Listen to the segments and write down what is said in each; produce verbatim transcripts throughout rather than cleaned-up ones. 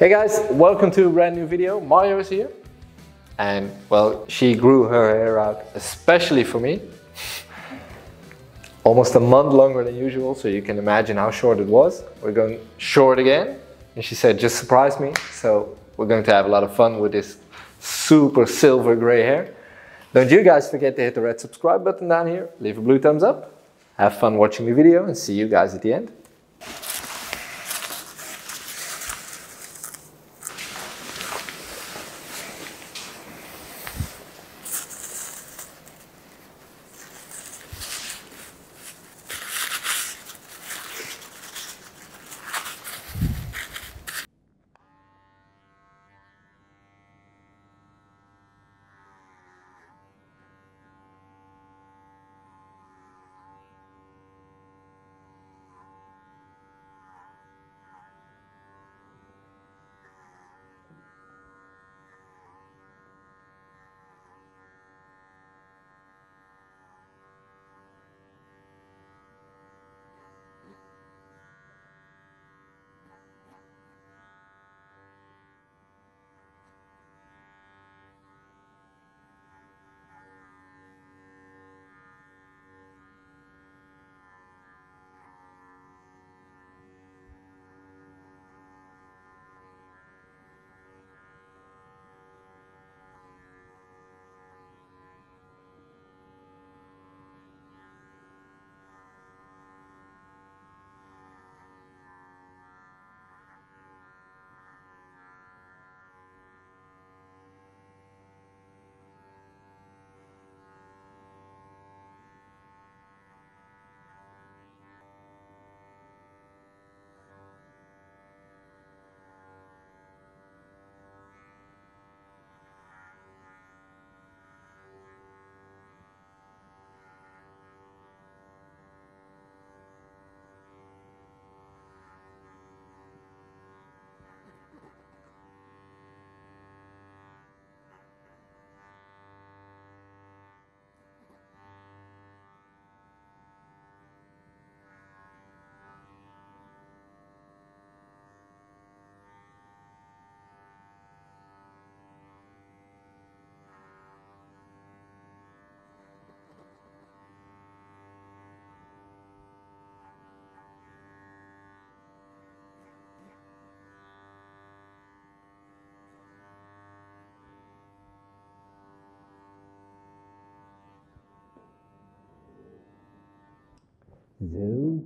Hey guys, welcome to a brand new video. Mario is here. And well, she grew her hair out especially for me. Almost a month longer than usual, so you can imagine how short it was. We're going short again. And she said, just surprise me. So we're going to have a lot of fun with this super silver gray hair. Don't you guys forget to hit the red subscribe button down here. Leave a blue thumbs up. Have fun watching the video and see you guys at the end. Zoom.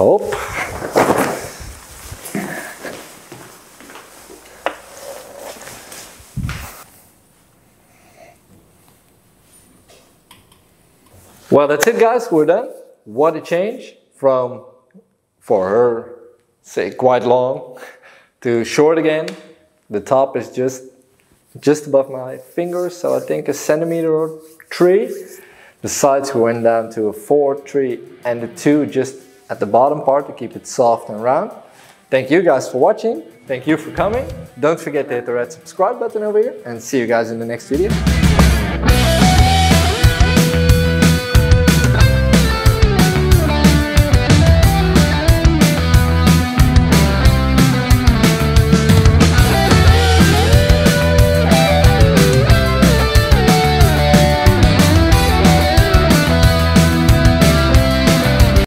Hope. Well, that's it guys, we're done. What a change from, for her, say quite long, to short again. The top is just, just above my fingers, so I think a centimeter or three. The sides went down to a four, three, and the two just at the bottom part to keep it soft and round. Thank you guys for watching. Thank you for coming. Don't forget to hit the red subscribe button over here, and see you guys in the next video.